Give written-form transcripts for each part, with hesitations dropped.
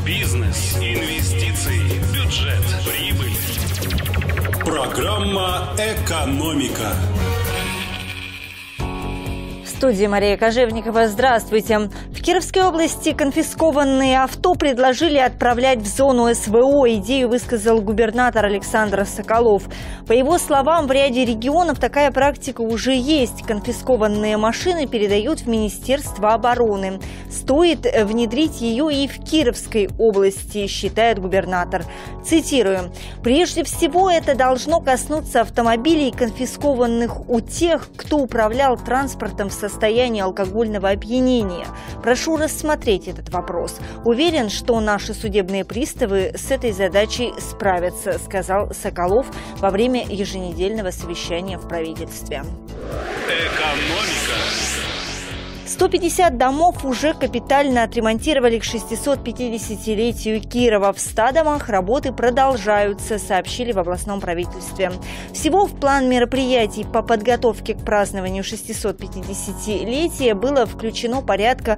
Бизнес, инвестиции, бюджет, прибыль. Программа «Экономика». В студии Мария Кожевникова. Здравствуйте. В Кировской области конфискованные авто предложили отправлять в зону СВО. Идею высказал губернатор Александр Соколов. По его словам, в ряде регионов такая практика уже есть. Конфискованные машины передают в Министерство обороны. Стоит внедрить ее и в Кировской области, считает губернатор. Цитирую. «Прежде всего, это должно коснуться автомобилей, конфискованных у тех, кто управлял транспортом в состоянии алкогольного опьянения. Прошу рассмотреть этот вопрос. Уверен, что наши судебные приставы с этой задачей справятся», сказал Соколов во время еженедельного совещания в правительстве. Экономика. 150 домов уже капитально отремонтировали к 650-летию Кирова. В 100 домах работы продолжаются, сообщили в областном правительстве. Всего в план мероприятий по подготовке к празднованию 650-летия было включено порядка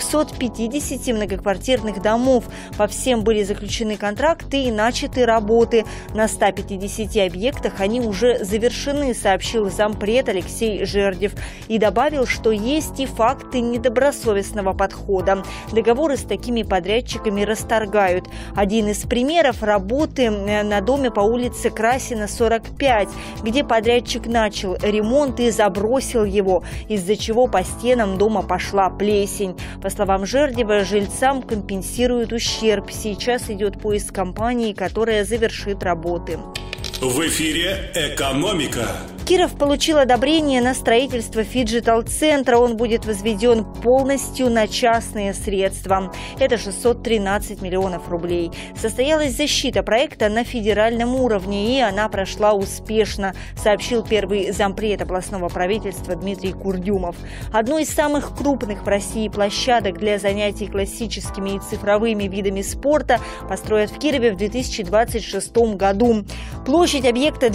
250 многоквартирных домов. По всем были заключены контракты и начаты работы. На 150 объектах они уже завершены, сообщил зампред Алексей Жердев. И добавил, что есть и факты недобросовестного подхода. Договоры с такими подрядчиками расторгают. Один из примеров – работы на доме по улице Красина, 45, где подрядчик начал ремонт и забросил его, из-за чего по стенам дома пошла плесень. По словам Жердева, жильцам компенсируют ущерб. Сейчас идет поиск компании, которая завершит работы. В эфире «Экономика». Киров получил одобрение на строительство фиджитал-центра. Он будет возведен полностью на частные средства. Это 613 миллионов рублей. Состоялась защита проекта на федеральном уровне, и она прошла успешно, сообщил первый зампред областного правительства Дмитрий Курдюмов. Одной из самых крупных в России площадок для занятий классическими и цифровыми видами спорта построят в Кирове в 2026 году. Площадь объекта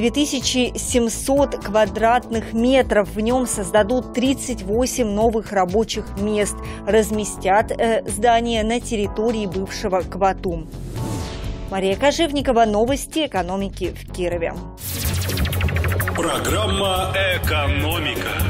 2700 квадратных метров. В нем создадут 38 новых рабочих мест. Разместят здание на территории бывшего КВАТУ. Мария Кожевникова. Новости экономики в Кирове. Программа «Экономика».